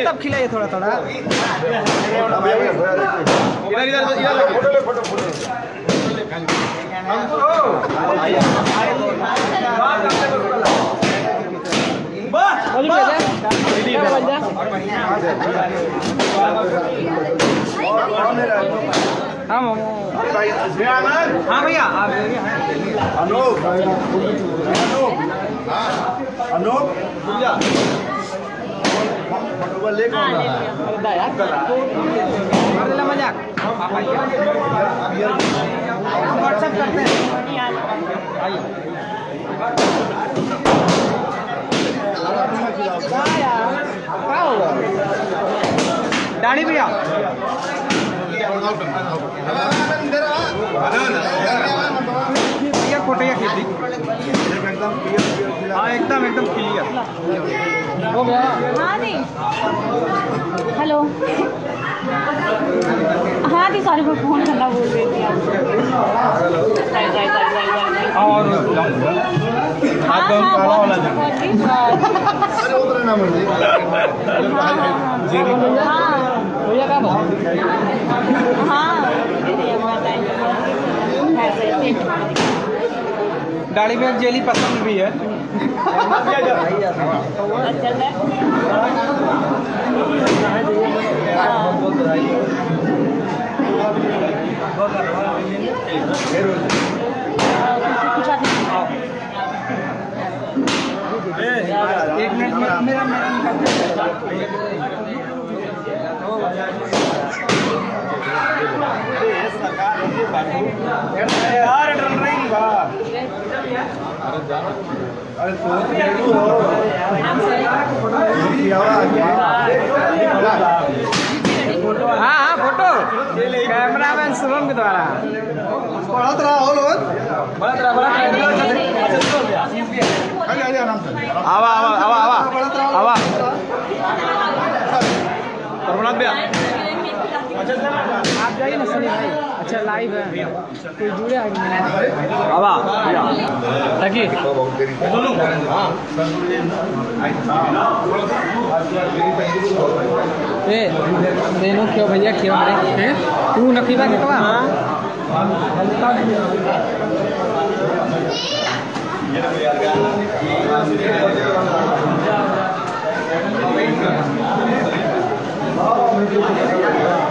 सब खिलाइए थोड़ा थोड़ा। हाँ भैया अनूप मजाक व्हाट्सएप करते हैं। दाढ़ी भैया फोटो खेती हाँ एकदम क्लियर हो गया। हाँ दी हेलो हाँ दी सॉरी मैं फोन करना भूल गई थी। और हाँ दाढ़ी में जेली पसंद भी है। एक मिनट मेरा यार डर रही बा अरे हाँ फोटो कैमरामैन शुभम के द्वारा आवा आप जाइए ना सनी भाई। अच्छा लाइव है कोई जुड़े आवा ताकि देनो क्यों भैया क्यों रे तू नकीबा के कवा हां